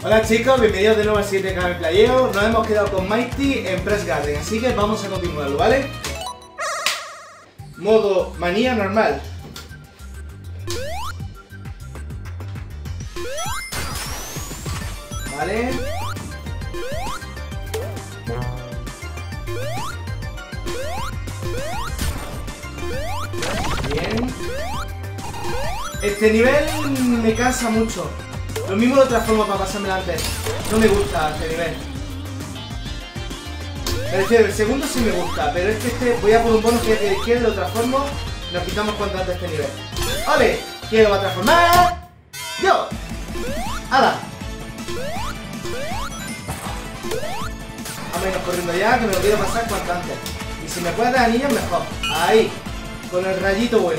Hola chicos, bienvenidos de nuevo al siguiente canal de playeo. Nos hemos quedado con Mighty en Press Garden, así que vamos a continuarlo, ¿vale? Modo manía normal. Vale. Bien. Este nivel me cansa mucho. Lo mismo de otra forma para pasármelo antes. No me gusta este nivel. Me refiero, el segundo sí me gusta, pero es que este voy a por un bono que es de izquierda, de otra forma nos quitamos cuanto antes este nivel. ¡Ole! ¿Quién lo va a transformar? ¡Yo! ¡Hala! Vamos a irnos corriendo ya, que me lo quiero pasar cuanto antes. Y si me puedes dar anillos, mejor. Ahí, con el rayito bueno.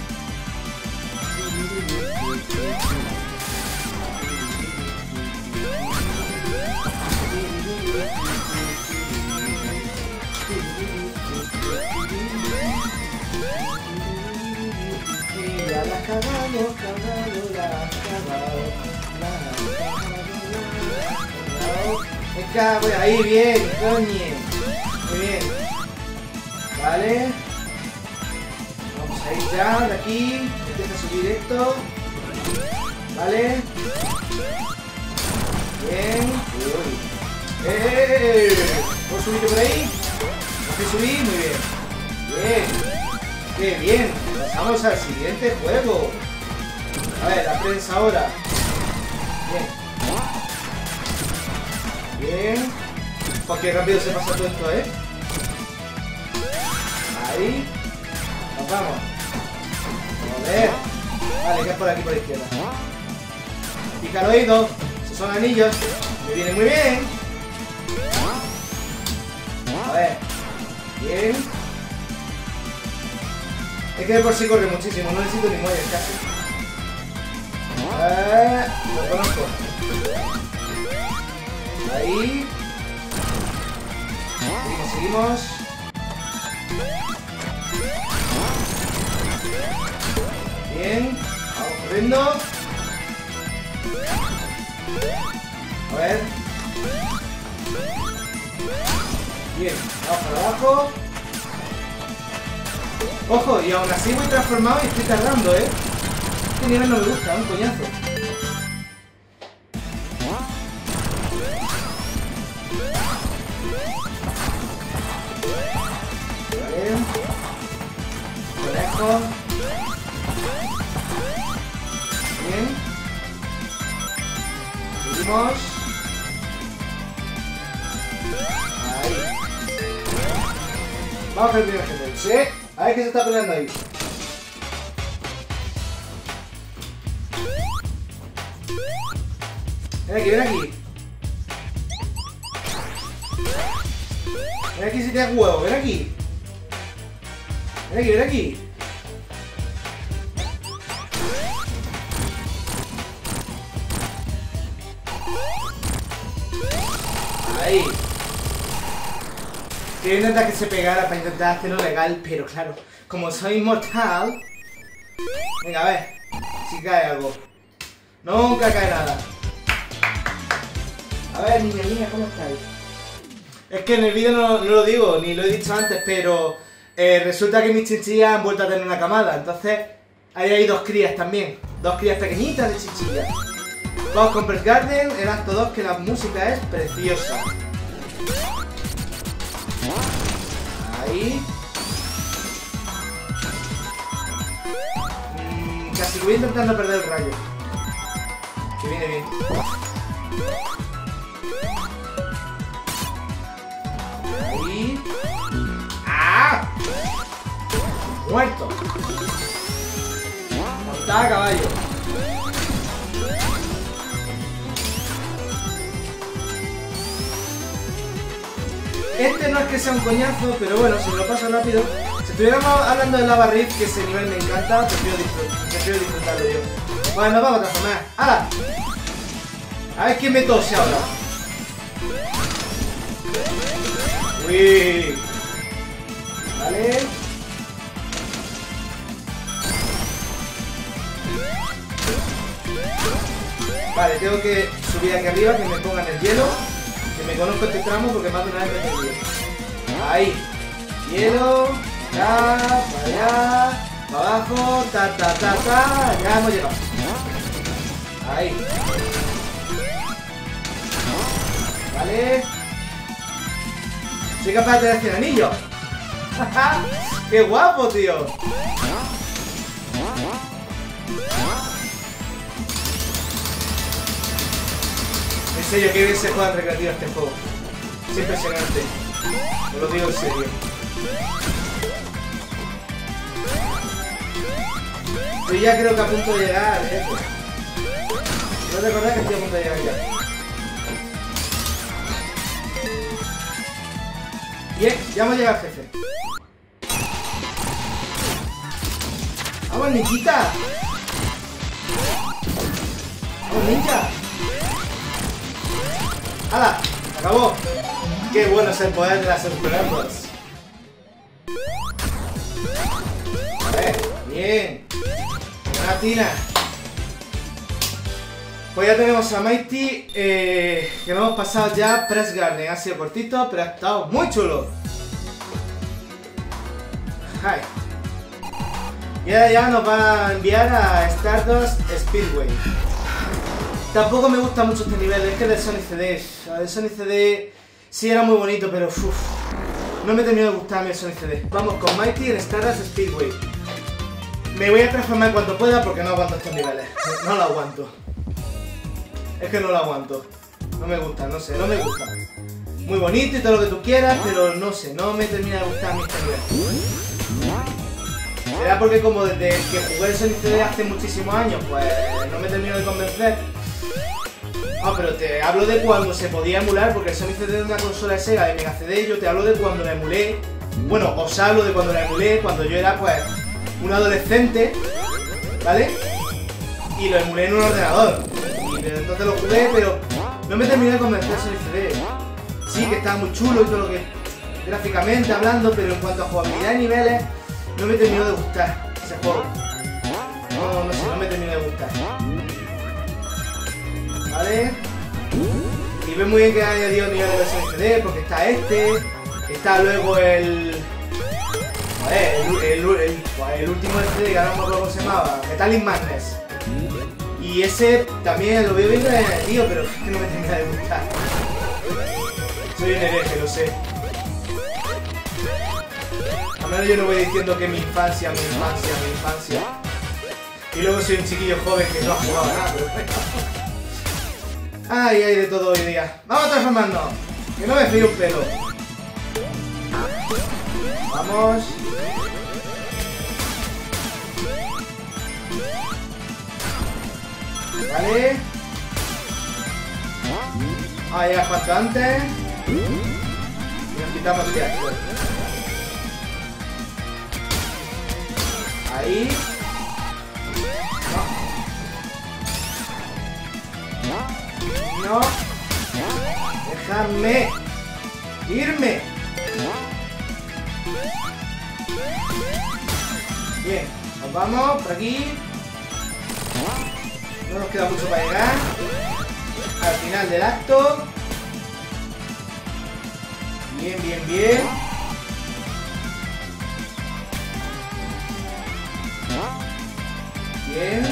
Me cago ahí, bien, coño. Muy bien. Vale. Vamos a ir ya de aquí. Empieza a subir esto. Vale. Bien. ¿Puedo subir por ahí? ¿Puedo subir? Muy bien. Bien. ¡Qué bien! Pasamos al siguiente juego. A ver, la prensa ahora. Bien. Bien. Oh, qué rápido se pasa todo esto, ¿eh? Ahí. Nos vamos. Joder. Vale, que es por aquí, por la izquierda. Pica el oído. Esos son anillos. Me viene muy bien. A ver. Bien. Es que de por sí corre muchísimo, no necesito ni muelles casi. Lo conozco. Ahí. Seguimos. Bien. Vamos corriendo. A ver. Bien. Vamos para abajo. Ojo, y aún así voy transformado y estoy tardando, ¿eh? Este nivel no me gusta, un coñazo. Vale. Conejo. Bien. Seguimos. Ahí. Vamos a ver el primer jefe. ¿Sí? A ver qué se está peleando ahí. Ven aquí, ven aquí. Ven aquí si tienes huevo, ven aquí. Ven aquí, ven aquí. Ahí. Quiero intentar que se pegara para intentar hacerlo legal, pero claro, como soy inmortal... Venga, a ver si cae algo. Nunca cae nada. A ver, niña, ¿cómo estáis? Es que en el vídeo no lo digo, ni lo he dicho antes, pero resulta que mis chinchillas han vuelto a tener una camada. Entonces, ahí hay dos crías también. Dos crías pequeñitas de chinchillas. Vamos con Press Garden, el acto 2, que la música es preciosa. Ahí. Casi voy intentando perder el rayo. Que viene bien. Ahí. ¡Ah! Muerto. Montá a caballo. Este no es que sea un coñazo, pero bueno, si me lo paso rápido. Si estuviéramos hablando de Lava Rift, que ese nivel me encanta, prefiero disfrutarlo yo. Bueno, nos vamos a transformar. ¡Hala! A ver quién me tose ahora. Uy. Vale. Vale, tengo que subir aquí arriba, que me pongan el hielo. Que me conozco este tramo porque más de una vez me he perdido. Ahí. Hielo. Ya, para allá. Para abajo. Ta, ta, ta, ta. Ya hemos llegado. Ahí. Vale. Soy capaz de tener 100 anillos. ¡Qué guapo, tío! En serio, qué bien se juega en recreativo este juego. Es impresionante. Os lo digo en serio. Yo ya creo que a punto de llegar al jefe. No recordad que estoy a punto de llegar ya. Bien, ya hemos llegado al jefe. ¡Vamos, ninjita! ¡Vamos, ninja! ¡Hala! ¡Acabó! ¡Qué bueno es el poder de las exploradoras! A ver, bien. Buena tina. Pues ya tenemos a Mighty, que nos hemos pasado ya Press Garden. Ha sido cortito, pero ha estado muy chulo. Hi. Y ahora ya nos va a enviar a Stardust Speedway. Tampoco me gusta mucho este nivel, es que del Sonic CD. El Sonic CD sí era muy bonito, pero no me terminó de gustarme el Sonic CD. Vamos con Mighty en Stardust Speedway. Me voy a transformar en cuanto pueda porque no aguanto estos niveles. No lo aguanto. Es que no lo aguanto. No me gusta, no sé, no me gusta. Muy bonito y todo lo que tú quieras, pero no sé, no me termina de gustar a mí este nivel. ¿Será porque como desde que jugué el Sonic CD hace muchísimos años, pues no me termino de convencer? Ah, pero te hablo de cuando se podía emular, porque el Sonic CD es una consola de Sega de Mega CD, yo te hablo de cuando la emulé. Bueno, os hablo de cuando la emulé, cuando yo era pues un adolescente, ¿vale? Y lo emulé en un ordenador. Y entonces lo jugué, pero no me terminé de convencer el Sonic CD. Sí, que estaba muy chulo y todo lo que gráficamente hablando, pero en cuanto a jugabilidad de niveles, no me terminó de gustar ese juego. No sé, no me terminó de gustar. ¿Vale? Y ves muy bien que ha añadido niveles de Sonic CD, porque está este, está luego el último CD, que ahora no me acuerdo cómo se llamaba, Metallic Madness. Y ese también lo veo bien tío, pero es que no me termina de gustar. Soy un hereje, lo sé. A menos yo no voy diciendo que mi infancia. Y luego soy un chiquillo joven que no ha jugado nada, pero bueno. Ay, hay de todo hoy día. ¡Vamos a transformarnos! Que no me fío un pelo. Vamos. Vale. Ah, ya falta antes. Y nos quitamos el asco. Ahí. No. Déjame irme. Bien, nos vamos por aquí. No nos queda mucho para llegar al final del acto. Bien, bien, bien. Bien.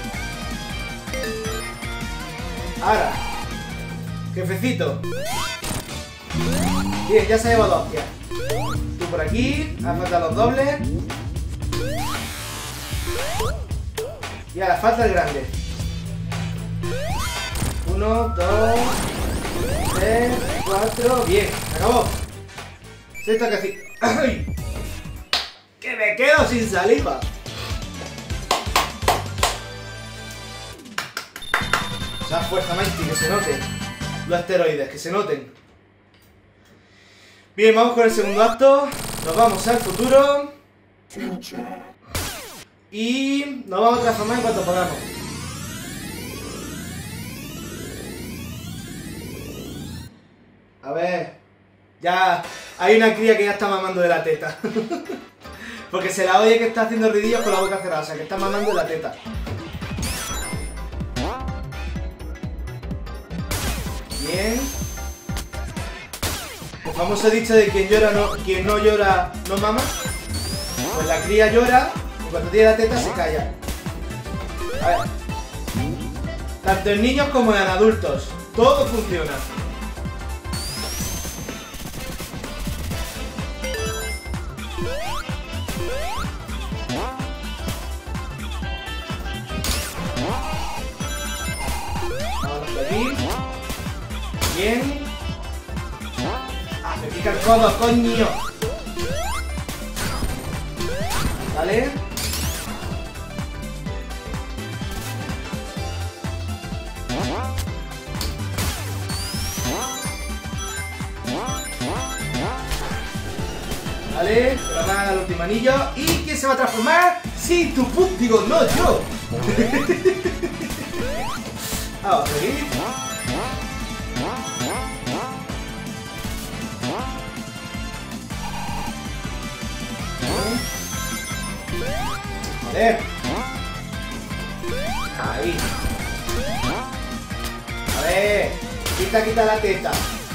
Ahora, jefecito. Bien, ya se ha llevado hostia. Tú por aquí, hace falta los dobles. Y ahora falta el grande. 1, 2, 3, 4. Bien, acabó. Sexta casi. ¡Ay! ¡Que me quedo sin saliva! O sea, fuerza Mighty, que se noten. Los asteroides, que se noten. Bien, vamos con el segundo acto. Nos vamos al futuro. Y nos vamos a transformar en cuanto podamos. A ver. Ya hay una cría que ya está mamando de la teta. Porque se la oye que está haciendo ruidillos con la boca cerrada. O sea, que está mamando de la teta. Bien. El famoso dicho de quien no llora no mama. Pues la cría llora y cuando tiene la teta se calla. A ver. Tanto en niños como en adultos. Todo funciona. Vamos a aquí. Bien. Ah, me pica el codo, coño. Vale. Vale, se va a dar el último anillo. ¿Y quién se va a transformar? Sí, tu put, digo, no, yo. Vamos, aquí. Vale. Ahí. A ver. Quita la teta.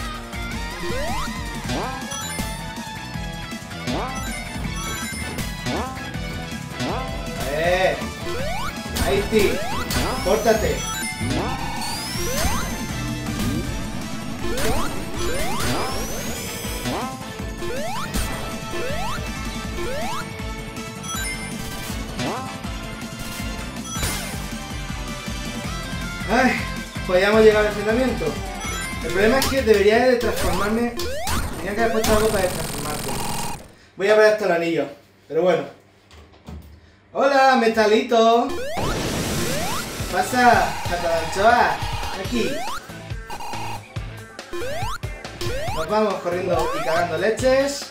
Ahí sí. Córtate. Ay, pues ya hemos llegado al enfrentamiento. El problema es que debería de transformarme. Tenía que haber puesto algo para transformarte. Voy a ver hasta el anillo. Pero bueno. Hola, metalito. ¿Qué pasa, Catalanchoa? Aquí. Nos vamos corriendo y cagando leches.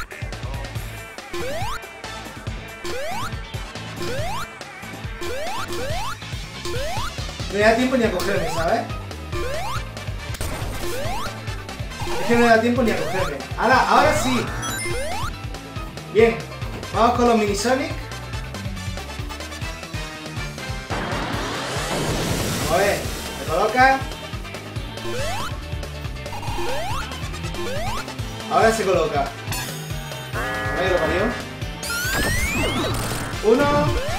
No me da tiempo ni a cogerme, ¿sabes? Es que no me da tiempo ni a cogerme. Ahora sí. Bien. Vamos con los mini Sonic. A ver. Se coloca. Ahora se coloca. A ver, lo parió. 1.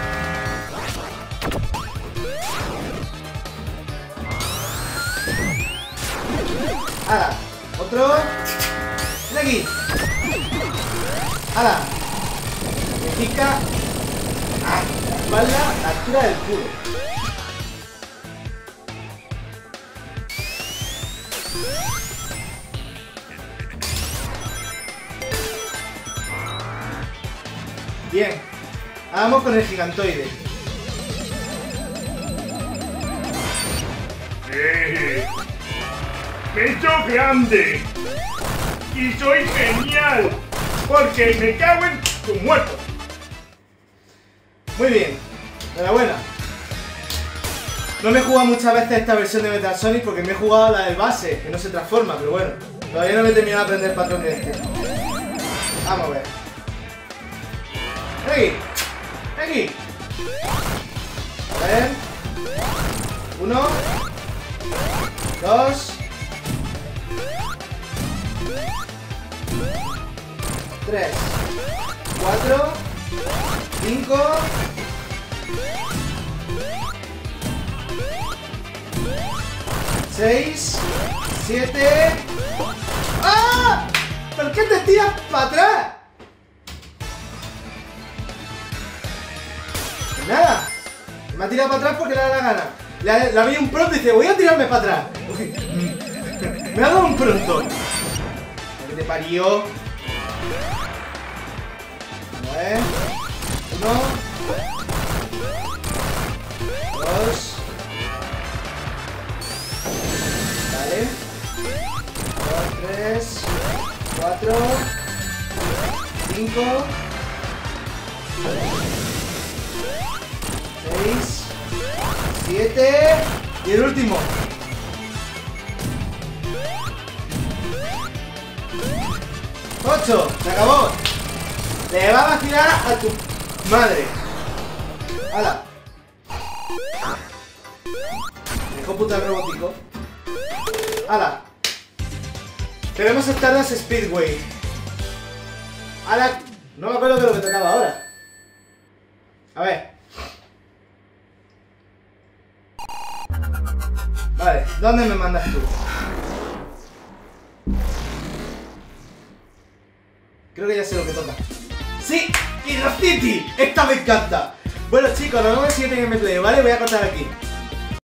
¡Hala! Otro. ¡Ven aquí! ¡Hala! Me pica. ¡Ah! La espalda, la altura del culo. Bien. Vamos con el gigantoide. ¡Me he hecho grande! ¡Y soy genial! ¡Porque me cago en tu muerto! Muy bien. Enhorabuena. No me he jugado muchas veces esta versión de Metal Sonic porque me he jugado la del base, que no se transforma, pero bueno. Todavía no me he terminado de aprender el patrón de este. Vamos a ver. Aquí. Aquí. A ver. 1. 2. 3, 4, 5, 6, 7. ¡Ah! ¿Por qué te tiras para atrás? Pues nada, me ha tirado para atrás porque le da la gana. Le ha habido un pronto y dice, voy a tirarme para atrás. Me ha dado un pronto. ¿Qué te parió? A ver. 1, 2. Vale. 2, 3, 4, 5, 6, 7 y el último. 8. Se acabó. Le va a vacilar a tu madre. ¡Hala! Hijo puta el robótico. ¡Hala! Tenemos Stardust Speedway. ¡Hala! No me acuerdo de lo que tocaba ahora. A ver. Vale, ¿dónde me mandas tú? Creo que ya sé lo que toca. ¡Sí! ¡Hydro City! ¡Esta me encanta! Bueno chicos, nos vemos en el siguiente gameplay, ¿vale? Voy a cortar aquí.